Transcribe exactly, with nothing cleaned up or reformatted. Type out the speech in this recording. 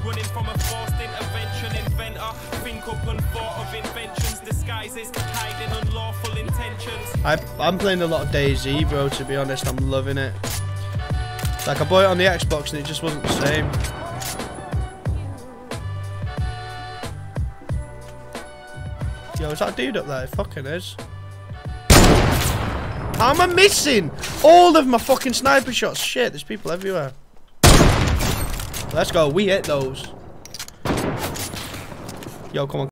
running from a forced intervention. Inventor, think up and thought of inventions, disguises, hiding unlawful intentions. I, I'm playing a lot of DayZ, bro, to be honest. I'm loving it. Like, I bought it on the Xbox and it just wasn't the same. Yo, is that a dude up there? It fucking is. How am I missing all of my fucking sniper shots? Shit, there's people everywhere. Let's go. We hit those. Yo, come on.